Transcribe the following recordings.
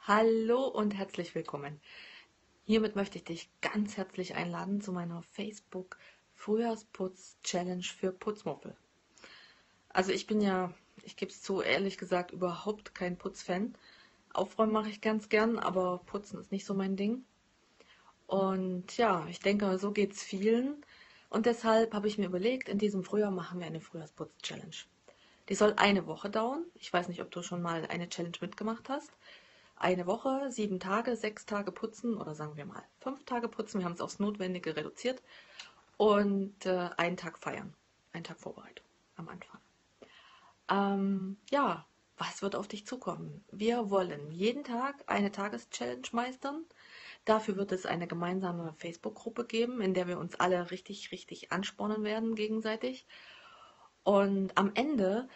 Hallo und herzlich willkommen. Hiermit möchte ich dich ganz herzlich einladen zu meiner Facebook Frühjahrsputz Challenge für Putzmuffel. Also ich gebe es zu, ehrlich gesagt, überhaupt kein Putzfan. Aufräumen mache ich ganz gern, aber Putzen ist nicht so mein Ding. Und ja, ich denke, so geht's vielen. Und deshalb habe ich mir überlegt, in diesem Frühjahr machen wir eine Frühjahrsputz Challenge. Die soll eine Woche dauern. Ich weiß nicht, ob du schon mal eine Challenge mitgemacht hast. Eine Woche, 7 Tage, 6 Tage putzen oder sagen wir mal 5 Tage putzen. Wir haben es aufs Notwendige reduziert und einen Tag feiern, einen Tag Vorbereitung am Anfang. Ja, was wird auf dich zukommen? Wir wollen jeden Tag eine Tageschallenge meistern. Dafür wird es eine gemeinsame Facebook-Gruppe geben, in der wir uns alle richtig, richtig anspornen werden gegenseitig. Und am Ende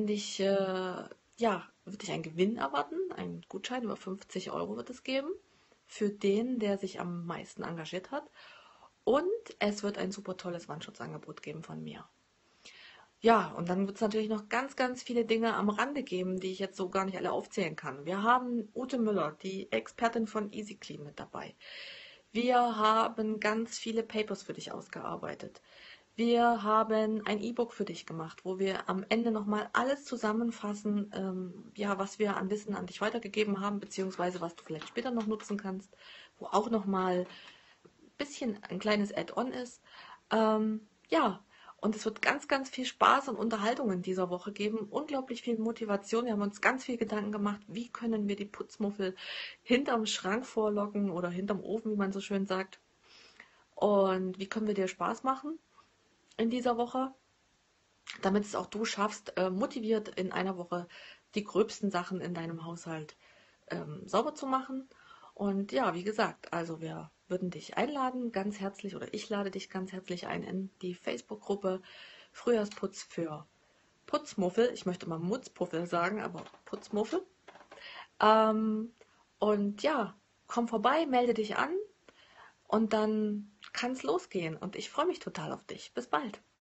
wird dich ein Gewinn erwarten, ein Gutschein über 50 € wird es geben, für den, der sich am meisten engagiert hat. Und es wird ein super tolles Wandschutzangebot geben von mir. Ja, und dann wird es natürlich noch ganz, ganz viele Dinge am Rande geben, die ich jetzt so gar nicht alle aufzählen kann. Wir haben Ute Müller, die Expertin von EasyClean, mit dabei. Wir haben ganz viele Papers für dich ausgearbeitet. Wir haben ein E-Book für dich gemacht, wo wir am Ende nochmal alles zusammenfassen, ja, was wir an Wissen an dich weitergegeben haben, beziehungsweise was du vielleicht später noch nutzen kannst, wo auch nochmal ein bisschen ein kleines Add-on ist. Ja, und es wird ganz, ganz viel Spaß und Unterhaltung in dieser Woche geben, unglaublich viel Motivation. Wir haben uns ganz viel Gedanken gemacht, wie können wir die Putzmuffel hinterm Schrank vorlocken oder hinterm Ofen, wie man so schön sagt. Und wie können wir dir Spaß machen in dieser Woche, damit es auch du schaffst, motiviert in einer Woche die gröbsten Sachen in deinem Haushalt sauber zu machen. Und ja, wie gesagt, also wir würden dich einladen, ganz herzlich, oder ich lade dich ganz herzlich ein in die Facebook-Gruppe Frühjahrsputz für Putzmuffel. Ich möchte mal Mutzpuffel sagen, aber Putzmuffel. Ähm, und ja, komm vorbei, melde dich an und dann kann es losgehen. Und ich freue mich total auf dich. Bis bald.